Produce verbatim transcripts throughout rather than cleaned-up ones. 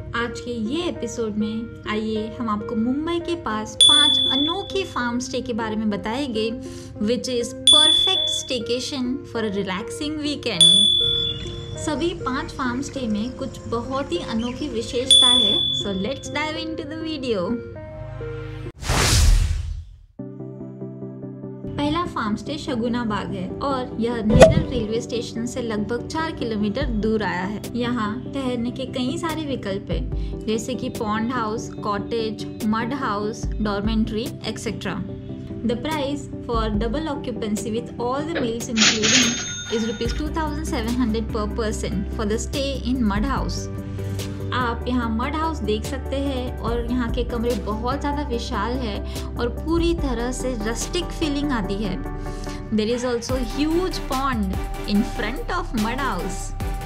आज के ये एपिसोड में आइए हम आपको मुंबई के पास पांच अनोखे फार्म स्टे के बारे में बताएंगे which is perfect staycation for a relaxing weekend. सभी पांच फार्म स्टे में कुछ बहुत ही अनोखी विशेषता है, so let's dive into the video. पहला फार्म स्टे शगुना बाग है और यह नेरल रेलवे स्टेशन से लगभग चार किलोमीटर दूर आया है। यहाँ ठहरने के कई सारे विकल्प हैं, जैसे कि pond house, cottage, mud house, dormitory et cetera. The price for double occupancy with all the meals including is rupees two thousand seven hundred per person for the stay in mud house. आप यहाँ mud house देख सकते हैं और यहाँ के कमरे बहुत ज़्यादा विशाल है और पूरी तरह से रस्टिक फीलिंग आती है। There is also huge pond in front of mud house.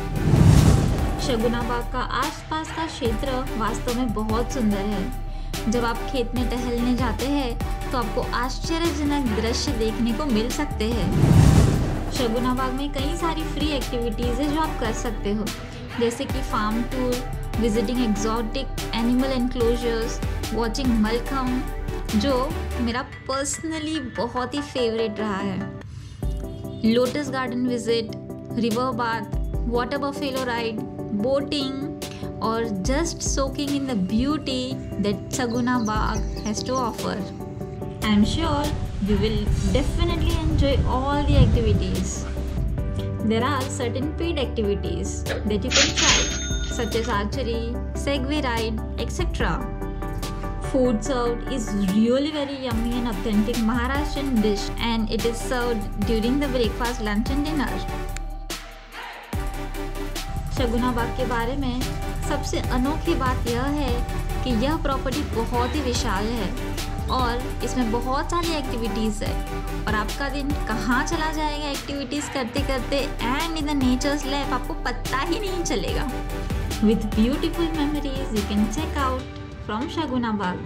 Shaguna Baug का आसपास का क्षेत्र वास्तव में बहुत सुंदर है। जब आप खेत में टहलने जाते हैं तो आपको आश्चर्यजनक दृश्य देखने को मिल सकते हैं। शगुना बाग में कई सारी फ्री एक्टिविटीज़ है जो आप कर सकते हो, जैसे कि farm tour, visiting exotic animal enclosures, watching mallakhamb जो मेरा पर्सनली बहुत ही फेवरेट रहा है, lotus garden visit, river bath, water buffalo ride, boating और just soaking in the beauty that Shaguna Baug has to offer. I am sure you will definitely enjoy all the activities. There are certain paid activities that you can try, such as archery, Segway ride, et cetera. Food served is really very yummy and authentic Maharashtrian dish, and it is served during the breakfast, lunch and dinner. Shaguna Baug के बारे में सबसे अनोखी बात यह है कि यह प्रॉपर्टी बहुत ही विशाल है और इसमें बहुत सारी एक्टिविटीज़ है और आपका दिन कहाँ चला जाएगा एक्टिविटीज़ करते करते and in the nature's lap आपको पता ही नहीं चलेगा। With beautiful memories you can check out from Shaguna Baug.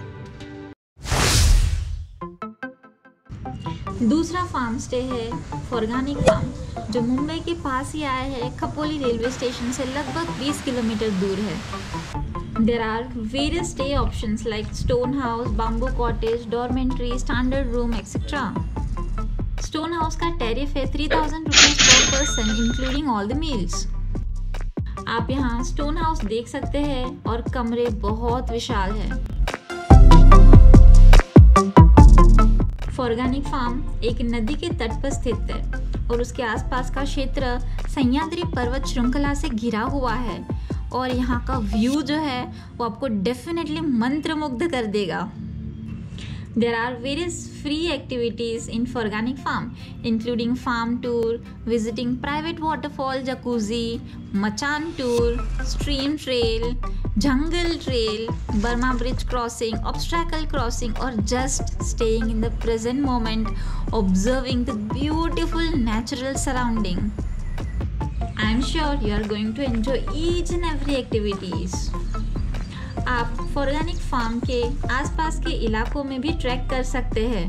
दूसरा फार्म स्टे है फॉर्गेनिक फार्म, जो मुंबई के पास ही आया है। खपोली रेलवे स्टेशन से लगभग बीस किलोमीटर दूर है। There are various stay options like stone house, bamboo cottage, dormitory, standard room, et cetera. Stone house का टैरिफ है three thousand rupees per person, including all the meals. आप यहाँ स्टोन हाउस देख सकते हैं और कमरे बहुत विशाल है। फॉर्गेनिक फार्म एक नदी के तट पर स्थित है और उसके आसपास का क्षेत्र सह्याद्री पर्वत श्रृंखला से घिरा हुआ है और यहाँ का व्यू जो है वो आपको डेफिनेटली मंत्रमुग्ध कर देगा। There are various free activities in Forganic Farm, including farm tour, visiting private waterfall, jacuzzi, machan tour, stream trail, jungle trail, Burma Bridge crossing, obstacle crossing, or just staying in the present moment, observing the beautiful natural surrounding. I am sure you are going to enjoy each and every activities. आप फॉर्गेनिक farm के आसपास के इलाकों में भी track कर सकते हैं।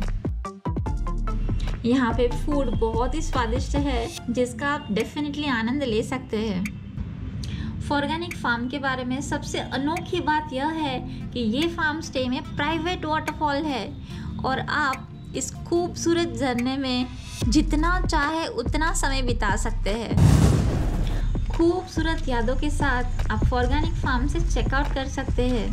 यहाँ पे फूड बहुत ही स्वादिष्ट है जिसका आप डेफिनेटली आनंद ले सकते हैं। फॉर्गेनिक फार्म के बारे में सबसे अनोखी बात यह है कि ये फार्म स्टे में प्राइवेट वाटरफॉल है और आप इस खूबसूरत झरने में जितना चाहे उतना समय बिता सकते हैं। खूबसूरत यादों के साथ आप फॉर्गेनिक फार्म से चेकआउट कर सकते हैं।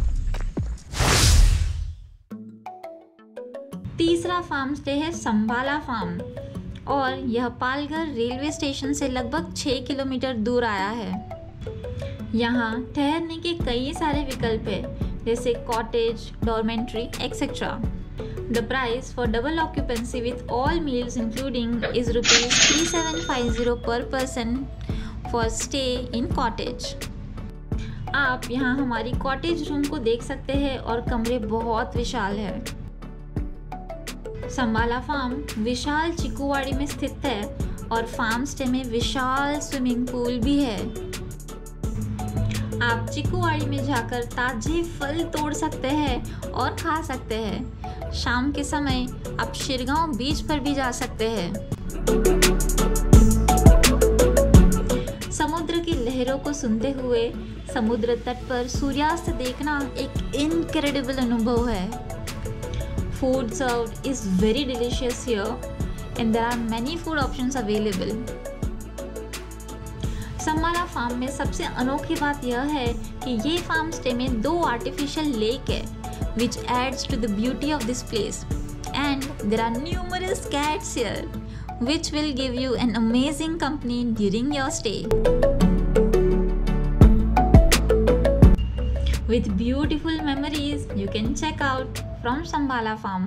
तीसरा फार्म स्टे है संबाला फार्म और यह पालघर रेलवे स्टेशन से लगभग छह किलोमीटर दूर आया है। यहाँ ठहरने के कई सारे विकल्प हैं, जैसे cottage, dormitory et cetera. The price for double occupancy with all meals including is rupees three thousand seven hundred fifty per person for stay in cottage. आप यहाँ हमारी कॉटेज रूम को देख सकते हैं और कमरे बहुत विशाल है। संबाला फार्म विशाल चिकुवाड़ी में स्थित है और फार्म स्टे में विशाल स्विमिंग पूल भी है। आप चिकुवाड़ी में जाकर ताजे फल तोड़ सकते हैं और खा सकते हैं। शाम के समय आप शिरगांव बीच पर भी जा सकते हैं। समुद्र की लहरों को सुनते हुए समुद्र तट पर सूर्यास्त देखना एक इनक्रेडिबल अनुभव है। Food served is very delicious here and there are many food options available. Sambala farm में सबसे अनोखी बात यह है कि ये फार्म स्टे में दो आर्टिफिशियल लेक है which adds to the beauty of this place, and there are numerous cats here which will give you an amazing company during your stay. With beautiful memories you can check out from Sambala farm.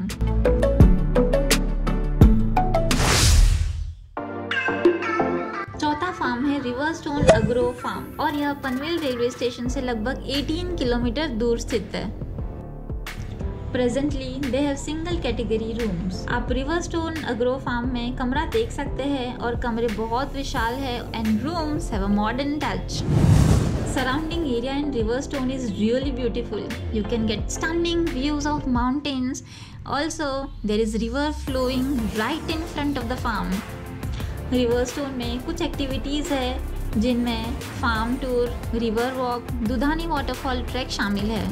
चौथा farm है Riverstone agro farm और यह Panvel railway station से लगभग अठारह kilometre दूर स्थित है। Presently they have single category rooms. आप रिवरस्टोन एग्रो फार्म में कमरा देख सकते हैं और कमरे बहुत विशाल है and rooms have a modern touch. Surrounding area in Riverstone is really beautiful. You can get stunning views of mountains. Also, there is river flowing right in front of the farm. Riverstone में कुछ activities है जिनमें farm tour, river walk, Dudhani waterfall track शामिल है।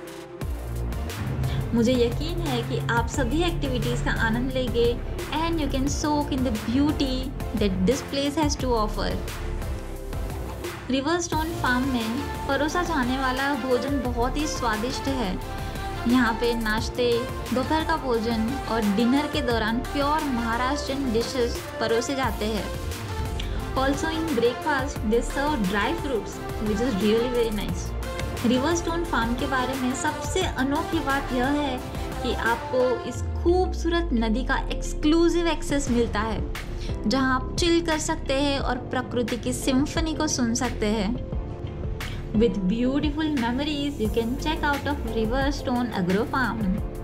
मुझे यकीन है कि आप सभी एक्टिविटीज़ का आनंद लेंगे and you can soak in the beauty that this place has to offer. Riverstone farm में परोसा जाने वाला भोजन बहुत ही स्वादिष्ट है। यहाँ पे नाश्ते, दोपहर का भोजन और डिनर के दौरान प्योर महाराष्ट्रियन डिशेस परोसे जाते हैं। Also in breakfast they serve dry fruits which is really very nice. Riverstone farm के बारे में सबसे अनोखी बात यह है कि आपको इस खूबसूरत नदी का एक्सक्लूसिव एक्सेस मिलता है जहां आप चिल कर सकते हैं और प्रकृति की सिम्फनी को सुन सकते हैं। With beautiful memories you can check out of Riverstone agro farm.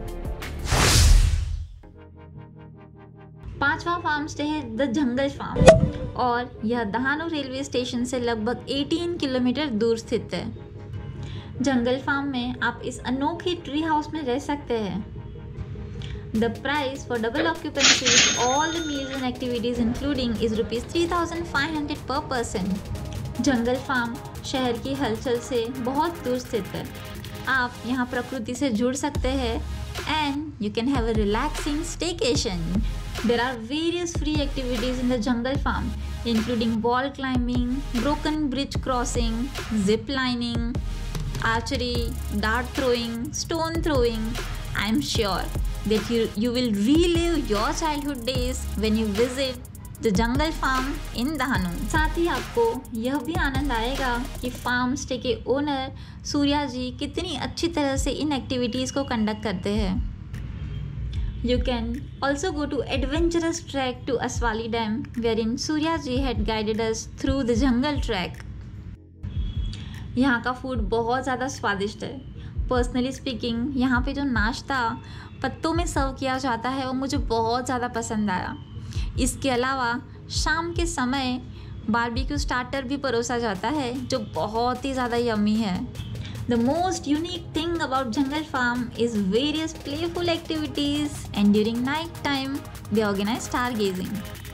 पांचवा फार्म स्टे है द जंगल फार्म और यह दहानू रेलवे स्टेशन से लगभग अठारह किलोमीटर दूर स्थित है। जंगल फार्म में आप इस अनोखी ट्री हाउस में रह सकते हैं। The price for double occupancy with all the meals and activities including is rupees three thousand five hundred per person. Jungle farm शहर की हलचल से बहुत दूर स्थित है। आप यहाँ प्रकृति से जुड़ सकते हैं and you can have a relaxing staycation. There are various free activities in the jungle farm including wall climbing, broken bridge crossing, zip lining, archery, dart throwing, stone throwing. I am sure that you, you will relive your childhood days when you visit the jungle farm in Dahanu. साथ ही आपको यह भी आनंद आएगा कि farm stay के owner Surya ji कितनी अच्छी तरह से इन एक्टिविटीज़ को कंडक्ट करते हैं। You can also go to adventurous trek to Aswali Dam wherein Surya ji had guided us through the jungle trek. यहाँ का फूड बहुत ज़्यादा स्वादिष्ट है। पर्सनली स्पीकिंग यहाँ पे जो नाश्ता पत्तों में सर्व किया जाता है वो मुझे बहुत ज़्यादा पसंद आया। इसके अलावा शाम के समय बारबेक्यू स्टार्टर भी परोसा जाता है जो बहुत ही ज़्यादा यम्मी है। The most unique thing about Jungle Farm is various playful activities and during night time they organize stargazing.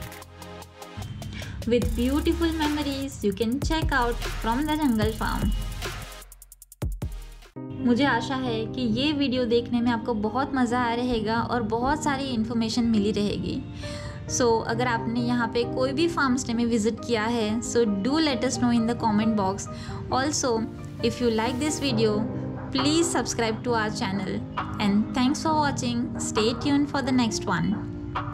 With beautiful memories you can check out from the Jungle Farm. मुझे आशा है कि ये वीडियो देखने में आपको बहुत मज़ा आया रहेगा और बहुत सारी इन्फॉर्मेशन मिली रहेगी। सो so, अगर आपने यहाँ पे कोई भी फार्म स्टे में विजिट किया है so do let us know in the comment box. Also if you like this video please subscribe to our channel and thanks for watching. Stay tuned for the next one.